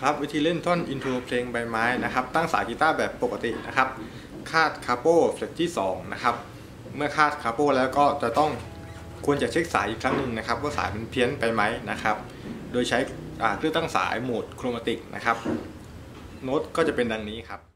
ครับวิธีเล่นท่อนอินโทรเพลงใบไม้นะครับตั้งสายกีตาร์แบบปกตินะครับคาดคาโปเฟลตที่2นะครับเมื่อคาดคาโปแล้วก็จะต้องควรจะเช็คสายอีกครั้งหนึ่งนะครับว่าสายมันเพี้ยนไปไหมนะครับโดยใช้เครื่องตั้งสายโหมดโครมาติกนะครับโน้ตก็จะเป็นดังนี้ครับ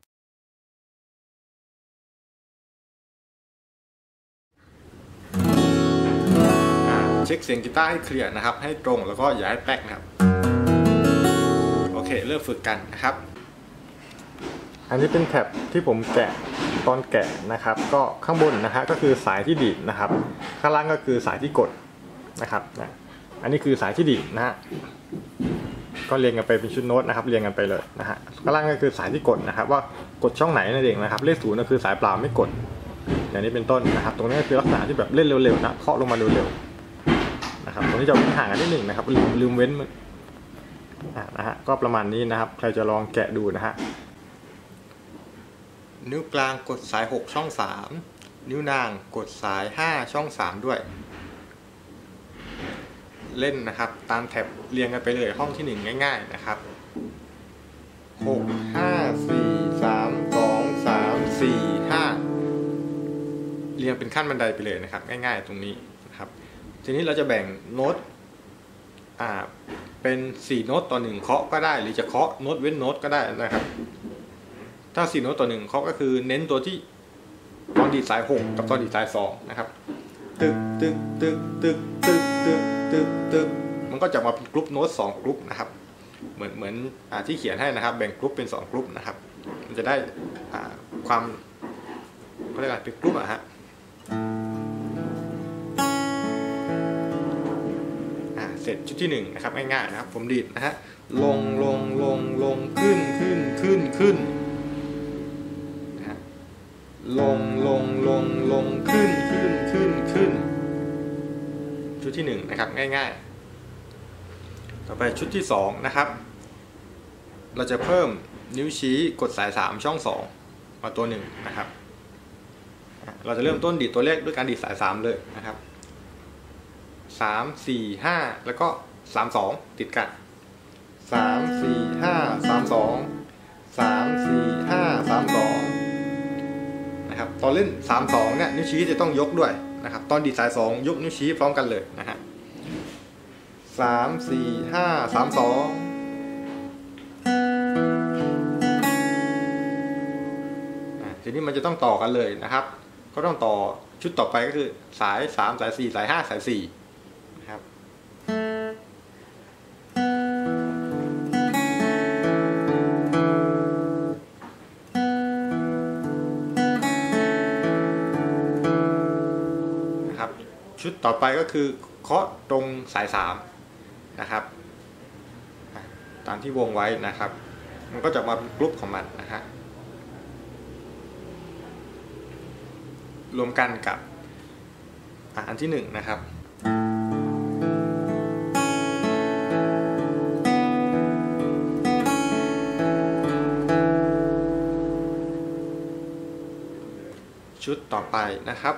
เช็คเสียงกีตาร์ให้เคลียร์นะครับให้ตรงแล้วก็อย่าให้แป๊กนะครับโอเคเริ่มฝึกกันนะครับอันนี้เป็นแท็บที่ผมแกะตอนแกะนะครับก็ข้างบนนะฮะก็คือสายที่ดีดนะครับข้างล่างก็คือสายที่กดนะครับอันนี้คือสายที่ดีดนะฮะก็เรียงกันไปเป็นชุดโน้ตนะครับเรียงกันไปเลยนะฮะข้างล่างก็คือสายที่กดนะครับว่ากดช่องไหนนั่นเองนะครับเลข0ก็คือสายเปล่าไม่กดอย่างนี้เป็นต้นนะครับตรงนี้ก็คือลักษณะที่แบบเล่นเร็วๆนะเคาะลงมาเร็วๆนะครับตรงนี้จะห่างกันนิดหนึ่งนะครับลืมเว้นนะฮะก็ประมาณนี้นะครับใครจะลองแกะดูนะฮะนิ้วกลางกดสาย6ช่อง3นิ้วนางกดสาย5ช่อง3ด้วยเล่นนะครับตามแท็บเรียงกันไปเลยห้องที่1ง่ายๆนะครับ6 5 4 3 2 3 4 5เรียงเป็นขั้นบันไดไปเลยนะครับง่ายๆตรงนี้นะครับทีนี้เราจะแบ่งโน้ตเป็น4โน้ตต่อ1เคาะก็ได้หรือจะเคาะโน้ตเว้นโน้ตก็ได้นะครับถ้า4โน้ตต่อ1เคาะก็คือเน้นตัวที่ตอนดีดสาย6กับตอนดีดสาย2นะครับตึกตึกตึกตึกตึกตึกตึกตึกมันก็จะมาเป็นกรุ๊ปโน้ต2กรุ๊ปนะครับเหมือนที่เขียนให้นะครับแบ่งกรุ๊ปเป็น2กรุ๊ปนะครับมันจะได้ความเขาเรียกอะไรเป็นกรุ๊ปฮะเสร็จชุดที่1นะครับง่ายๆนะครับผมดีดนะฮะลงลงลงลงขึ้นขึ้นขึ้นขึ้นลงลงลงลงขึ้นขึ้นขึ้นขึ้นชุดที่1นะครับง่ายๆต่อไปชุดที่2นะครับเราจะเพิ่มนิ้วชี้กดสาย3ช่อง2มาตัว1นะครับเราจะเริ่มต้นดีดตัวเลขด้วยการดีดสาย3เลยนะครับ3 4 5แล้วก็3 2ติดกัน3 4 5 3 2 3 4 5 3 2นะครับตอนเล่น3 2เนี่ยนิ้วชี้จะต้องยกด้วยนะครับตอนดีดสาย2ยกนิ้วชี้พร้อมกันเลยนะฮะ3 4 5 3 2ทีนี้มันจะต้องต่อกันเลยนะครับก็ต้องต่อชุดต่อไปก็คือสาย3สาย4สาย5สาย4นะครับชุดต่อไปก็คือเคาะตรงสาย3นะครับตามที่วงไว้นะครับมันก็จะมาเป็นกรุ๊ปของมันนะฮะรวมกันกับอันที่1นะครับชุดต่อไปนะครับ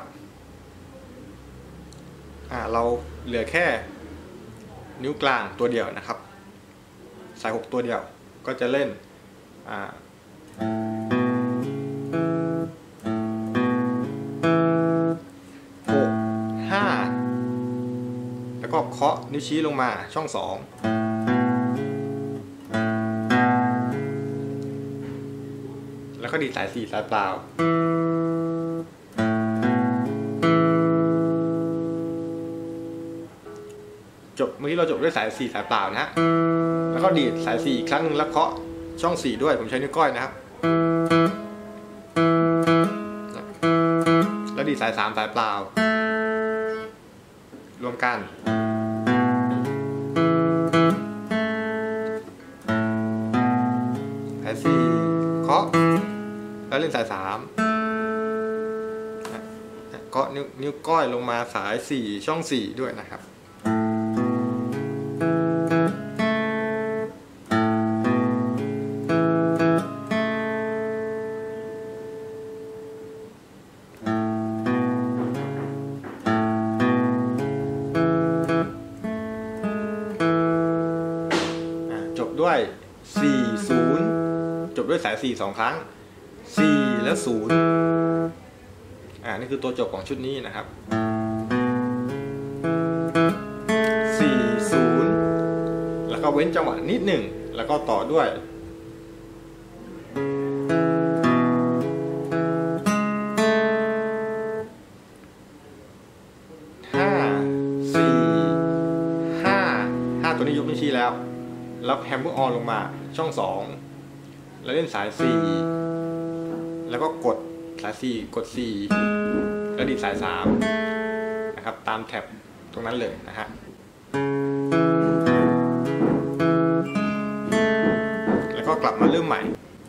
เราเหลือแค่นิ้วกลางตัวเดียวนะครับสาย6ตัวเดียวก็จะเล่น6 5แล้วก็เคาะนิ้วชี้ลงมาช่อง2แล้วก็ดีดสาย4สายเปล่าเมื่อกี้เราจบด้วยสาย4สายเปล่านะฮะแล้วก็ดีดสาย4อีกครั้งหนึ่งแล้วเคาะช่อง4ด้วยผมใช้นิ้วก้อยนะครับแล้วดีดสาย3สายเปล่ารวมกันสาย4เคาะแล้วเล่นสาย3เคาะนิ้วก้อยลงมาสาย4ช่อง4ด้วยนะครับด้วย 4 0จบด้วยสาย4 2 ครั้ง4แล้ว0นี่คือตัวจบของชุดนี้นะครับ4 0แล้วก็เว้นจังหวะนิดหนึ่งแล้วก็ต่อด้วยตัวนี้ยกนิ้วชี้แล้วแฮมเมอร์ออนลงมาช่อง2แล้วเล่นสาย4แล้วก็กดสาย4กด4แล้วดีดสาย3นะครับตามแท็บตรงนั้นเลยนะฮะแล้วก็กลับมาเริ่มใหม่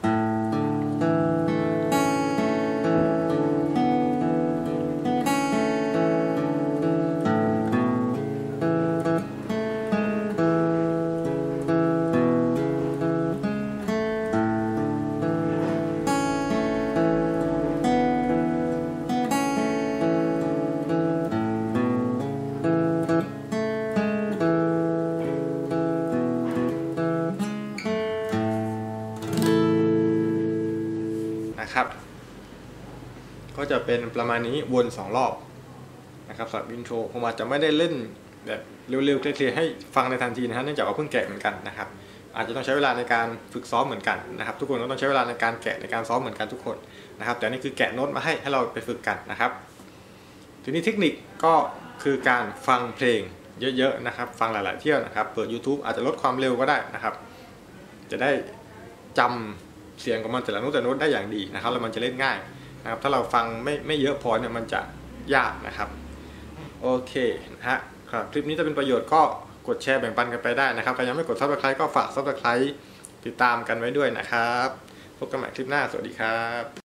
นะครับก็จะเป็นประมาณนี้วน2 รอบนะครับสำหรับอินโทรผมอาจจะไม่ได้เล่นแบบเร็วๆเคลียร์ให้ฟังในทันทีนะฮะเนื่องจากว่าเพิ่งแกะเหมือนกันนะครับอาจจะต้องใช้เวลาในการฝึกซ้อมเหมือนกันนะครับทุกคนก็ต้องใช้เวลาในการแกะในการซ้อมเหมือนกันทุกคนนะครับแต่นี่คือแกะโน้ตมาให้เราไปฝึกกันนะครับทีนี้เทคนิคก็คือการฟังเพลงเยอะๆนะครับฟังหลายๆเที่ยวนะครับเปิด YouTube อาจจะลดความเร็วก็ได้นะครับจะได้จำเสียงของมันแต่ละโน้ตได้อย่างดีนะครับแล้วมันจะเล่นง่ายนะครับถ้าเราฟังไม่เยอะพอเนี่ยมันจะยากนะครับโอเคนะฮะครับคลิปนี้จะเป็นประโยชน์ก็กดแชร์แบ่งปันกันไปได้นะครับใครยังไม่กด Subscribe ก็ฝาก Subscribe ติดตามกันไว้ด้วยนะครับพบกันใหม่คลิปหน้าสวัสดีครับ